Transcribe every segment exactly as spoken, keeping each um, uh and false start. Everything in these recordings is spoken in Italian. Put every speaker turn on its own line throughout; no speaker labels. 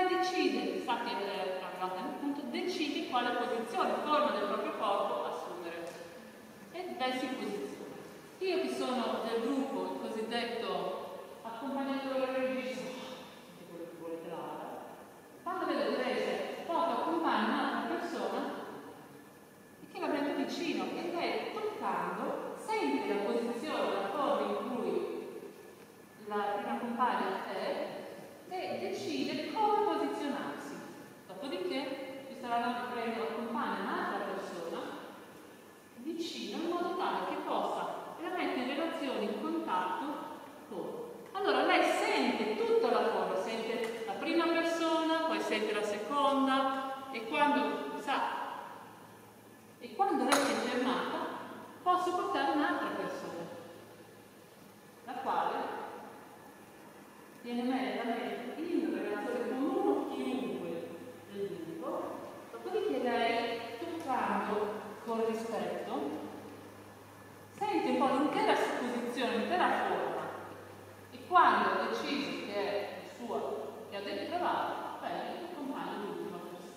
decide, sa che è arrivata nel punto, decide quale posizione, forma del proprio corpo assumere e beh, si posiziona. Io che sono del gruppo, il cosiddetto accompagnatore religioso, che quello che vuole Clara, quando vedo Teresa poco accompagna un'altra persona e che la prende vicino e lei toccando sente la posizione, la forma in cui la prima compagna è e decide come posizionarsi. Dopodiché ci saranno che prende accompagna un'altra persona vicino in modo tale che possa la mettere in relazione, in contatto con. Allora lei sente tutta la forma, sente la prima persona, poi sente la seconda e quando sa e quando lei si è fermata posso portare un'altra persona, la quale viene messa in relazione con uno chiunque del gruppo, dopodiché lei, toccando con rispetto, sente un po' l'intera posizione, l'intera forma e quando ha deciso che è sua, che ha detto trovato, bene, accompagna l'ultima persona.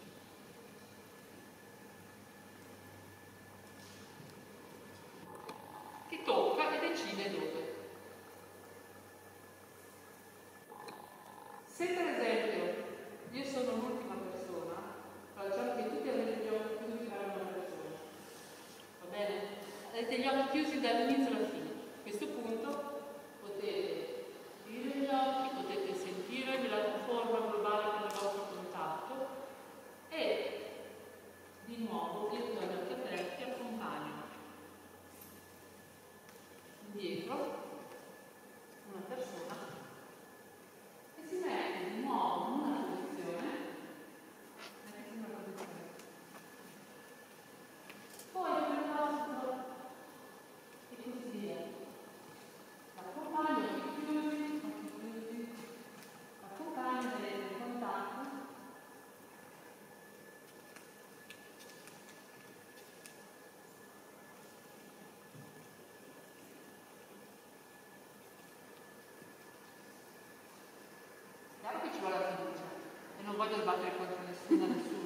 Che tocca e decide dove. Se per esempio io sono l'ultima persona, facciamo che tutti avete gli occhi chiusi saranno una persona, va bene? Avete gli occhi chiusi dall'inizio alla fine. A questo punto potete aprire gli occhi, potete sentire la forma globale del vostro contatto e di nuovo io con gli occhi aperti accompagno indietro una persona e si mette di nuovo in una posizione, mettete in una posizione. Poi il passo e così via. L'accompagno, occhi chiusi, occhi chiusi, l'accompagno, vedete il contatto. Chiaro che ci vuole la fiducia e non voglio sbattere contro nessuno, nessuno.